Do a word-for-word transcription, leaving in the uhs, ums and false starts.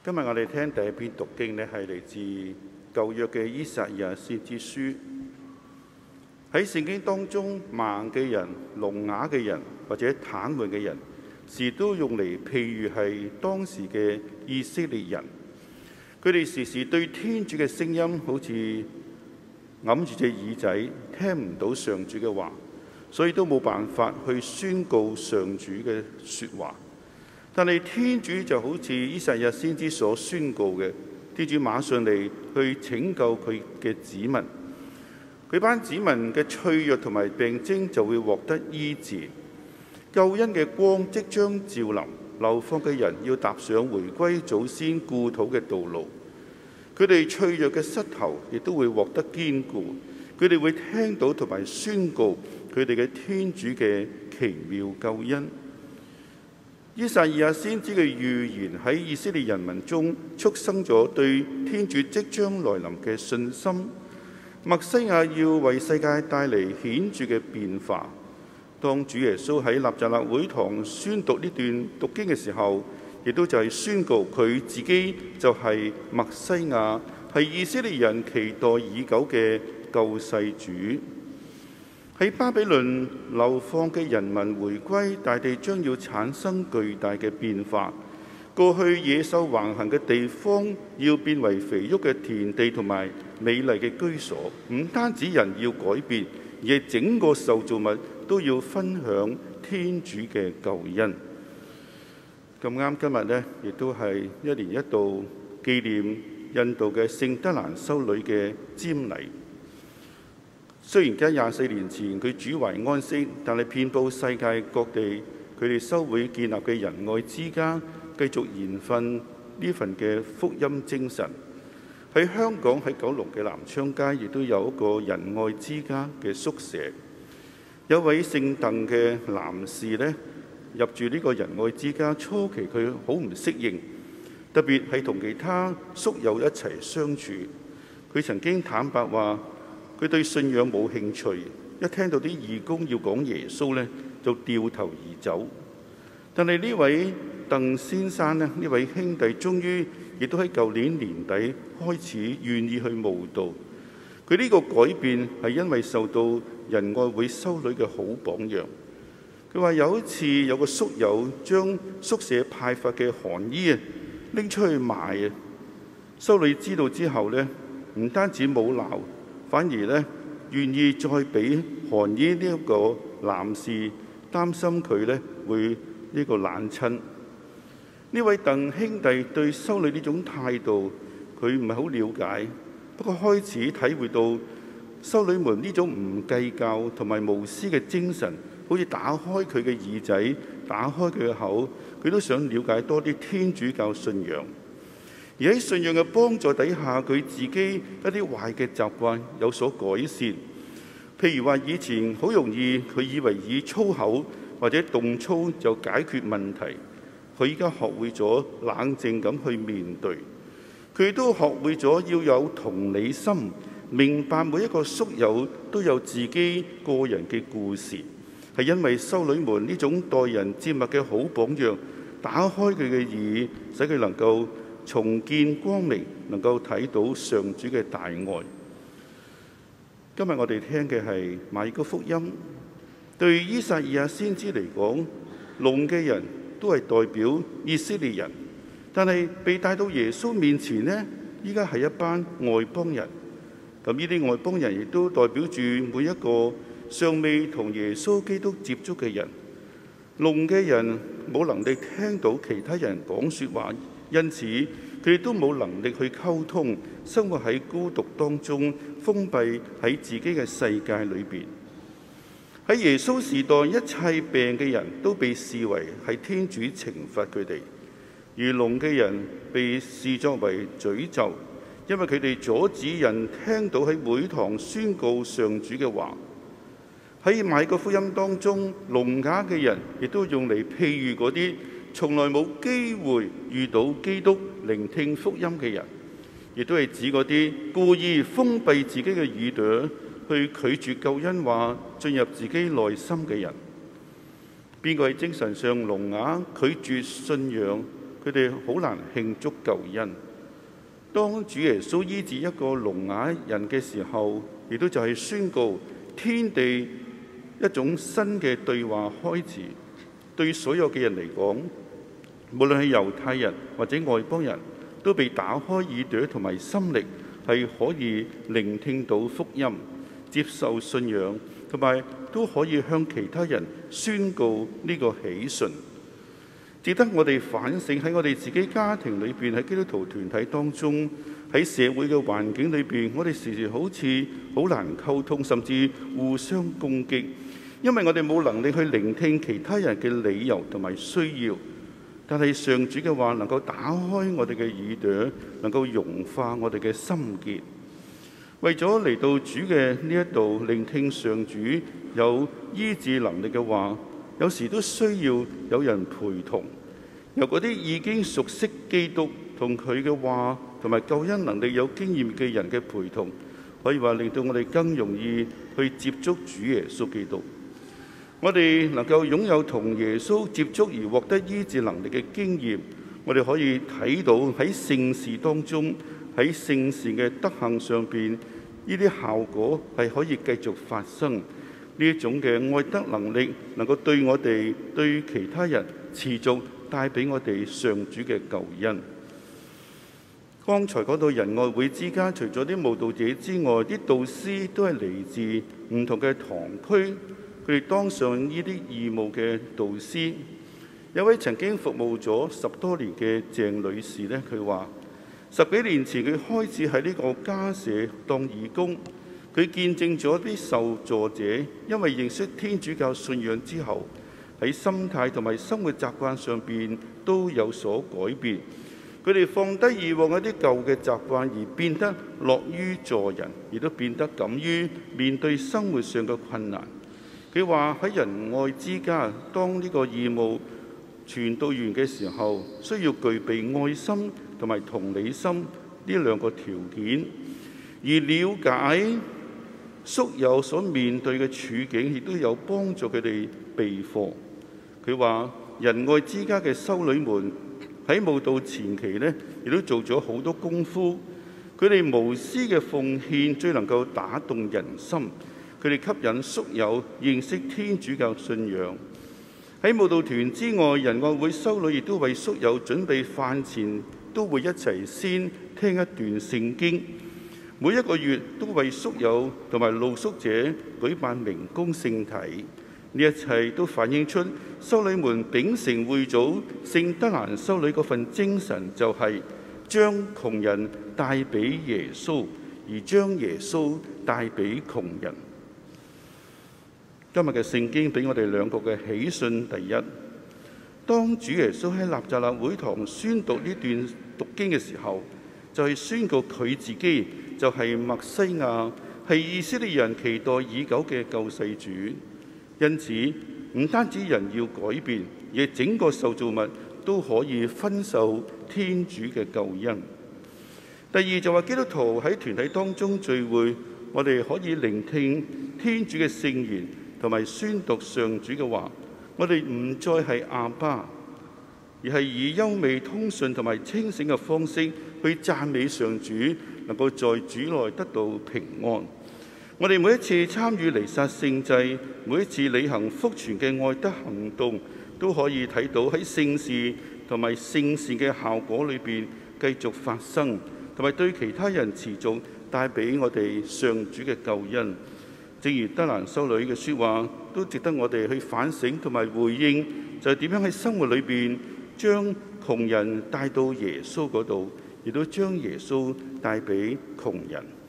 今日我哋聽第一篇讀經呢，係嚟自舊約嘅依撒意亞先知書。喺聖經當中，盲嘅人、聾啞嘅人或者癱瘓嘅人，時都用嚟譬喻係當時嘅以色列人。佢哋時時對天主嘅聲音好似揞住隻耳仔，聽唔到上主嘅話，所以都冇辦法去宣告上主嘅說話。但係天主就好似依撒意亞先知所宣告嘅，天主馬上嚟去拯救佢嘅子民，佢班子民嘅脆弱同埋病徵就會獲得醫治，救恩嘅光即將照臨，流放嘅人要踏上回歸祖先故土嘅道路，佢哋脆弱嘅膝頭亦都會獲得堅固，佢哋會聽到同埋宣告佢哋嘅天主嘅奇妙救恩。依撒意亞先知嘅預言喺以色列人民中促生咗對天主即將來臨嘅信心。默西亞要為世界帶嚟顯著嘅變化。當主耶穌喺納匝肋會堂宣讀呢段讀經嘅時候，亦都就係宣告佢自己就係默西亞，係以色列人期待已久嘅救世主。喺巴比倫流放嘅人民回歸，大地將要產生巨大嘅變化。過去野獸橫行嘅地方要變為肥沃嘅田地同埋美麗嘅居所。唔單止人要改變，而係整個受造物都要分享天主嘅救恩。咁啱今日呢，亦都係一年一度紀念印度嘅聖德蘭修女嘅瞻禮。雖然喺廿四年前佢主懷安息，但係遍佈世界各地，佢哋修會建立嘅仁愛之家，繼續延續呢份嘅福音精神。喺香港喺九龍嘅南昌街，亦都有一個仁愛之家嘅宿舍。有位姓鄧嘅男士呢，入住呢個仁愛之家，初期佢好唔適應，特別係同其他宿友一齊相處。佢曾經坦白話，佢對信仰冇興趣，一聽到啲義工要講耶穌呢，就掉頭而走。但係呢位鄧先生呢，呢位兄弟終於亦都喺舊年年底開始願意去慕道。佢呢個改變係因為受到仁愛會修女嘅好榜樣。佢話有一次有個宿友將宿舍派發嘅寒衣啊拎出去賣啊，修女知道之後呢，唔單止冇鬧，反而呢願意再俾寒衣呢一個男士，擔心佢呢會呢個冷親。呢位鄧兄弟對修女呢種態度，佢唔係好了解，不過開始體會到修女們呢種唔計較同埋無私嘅精神，好似打開佢嘅耳仔，打開佢嘅口，佢都想了解多啲天主教信仰。而喺信仰嘅幫助底下，佢自己一啲壞嘅習慣有所改善。譬如話以前好容易，佢以為以粗口或者動粗就解決問題，佢依家學會咗冷靜咁去面對。佢都學會咗要有同理心，明白每一個宿友都有自己個人嘅故事，係因為修女們呢種待人接物嘅好榜樣，打開佢嘅耳，使佢能夠重見光明，能夠睇到上主嘅大愛。今日我哋聽嘅係馬爾谷福音。對依撒意亞先知嚟講，聾嘅人都係代表以色列人，但係被帶到耶穌面前呢，依家係一班外邦人。咁呢啲外邦人亦都代表住每一個尚未同耶穌基督接觸嘅人。聾嘅人冇能力聽到其他人講說話，因此佢哋都冇能力去溝通，生活喺孤獨當中，封閉喺自己嘅世界裏邊。喺耶穌時代，一切病嘅人都被視為係天主懲罰佢哋，而聾嘅人被視作為詛咒，因為佢哋阻止人聽到喺會堂宣告上主嘅話。喺馬爾谷福音當中，聾啞嘅人亦都用嚟譬喻嗰啲從來冇機會遇到基督、聆聽福音嘅人，亦都係指嗰啲故意封閉自己嘅耳朵，去拒絕救恩話進入自己內心嘅人。邊個喺精神上聾啞、拒絕信仰， 佢哋好難慶祝救恩。當主耶穌醫治一個聾啞人嘅時候，亦都就係宣告天地一種新嘅對話開始。對所有嘅人嚟講，無論係猶太人或者外邦人，都被打開耳朵同埋心靈，係可以聆聽到福音，接受信仰，同埋都可以向其他人宣告呢個喜訊。值得我哋反省，喺我哋自己家庭裏邊，喺基督徒團體當中，喺社會嘅環境裏邊，我哋時時好似好難溝通，甚至互相攻擊，因為我哋冇能力去聆聽其他人嘅理由同埋需要。但係上主嘅話能夠打開我哋嘅耳朵，能夠融化我哋嘅心結。為咗嚟到主嘅呢一度聆聽上主有醫治能力嘅話，有時都需要有人陪同，由嗰啲已經熟悉基督同佢嘅話同埋救恩能力有經驗嘅人嘅陪同，可以話令到我哋更容易去接觸主耶穌基督。我哋能夠擁有同耶穌接觸而獲得醫治能力嘅經驗，我哋可以睇到喺聖事當中，喺聖事嘅德行上邊，呢啲效果係可以繼續發生。呢一種嘅愛德能力，能夠對我哋對其他人持續帶俾我哋上主嘅救恩。剛才講到仁愛會之間，除咗啲慕道者之外，啲導師都係嚟自唔同嘅堂區。佢哋當上呢啲義務嘅導師。有位曾經服務咗十多年嘅鄭女士呢，佢話十幾年前佢開始喺呢個家社當義工，佢見證咗啲受助者因為認識天主教信仰之後，喺心態同埋生活習慣上邊都有所改變。佢哋放低以往一啲舊嘅習慣，而變得樂於助人，亦都變得敢於面對生活上嘅困難。佢話喺仁愛之家，當呢個義務傳道員嘅時候，需要具備愛心同埋同理心呢兩個條件，而了解宿友所面對嘅處境，亦都有幫助佢哋備課。佢話仁愛之家嘅修女們喺慕道前期呢，亦都做咗好多功夫。佢哋無私嘅奉獻最能夠打動人心。佢哋吸引宿友認識天主教信仰。喺慕道團之外，仁愛會修女亦都為宿友準備飯前都會一齊先聽一段聖經。每一個月都為宿友同埋露宿者舉辦明供聖體。呢一切都反映出修女們秉承會祖聖德蘭修女嗰份精神，就係將窮人帶俾耶穌，而將耶穌帶俾窮人。今日嘅聖經俾我哋兩個嘅喜訊。第一，當主耶穌喺納匝肋會堂宣讀呢段讀經嘅時候，就係、是、宣告佢自己就係默西亞，係以色列人期待已久嘅救世主。因此，唔單止人要改變，而整個受造物都可以分受天主嘅救恩。第二就話基督徒喺團體當中聚會，我哋可以聆聽天主嘅聖言，同埋宣讀上主嘅話。我哋唔再係阿爸，而係以優美通順同埋清醒嘅方式去讚美上主，能夠在主內得到平安。我哋每一次參與彌撒聖祭，每一次履行福傳嘅愛德行動，都可以睇到喺聖事同埋聖善嘅效果裏邊繼續發生，同埋對其他人持續帶俾我哋上主嘅救恩。正如德蘭修女嘅説話，都值得我哋去反省同埋回應，就係點樣喺生活裏邊將窮人帶到耶穌嗰度，亦都將耶穌帶俾窮人。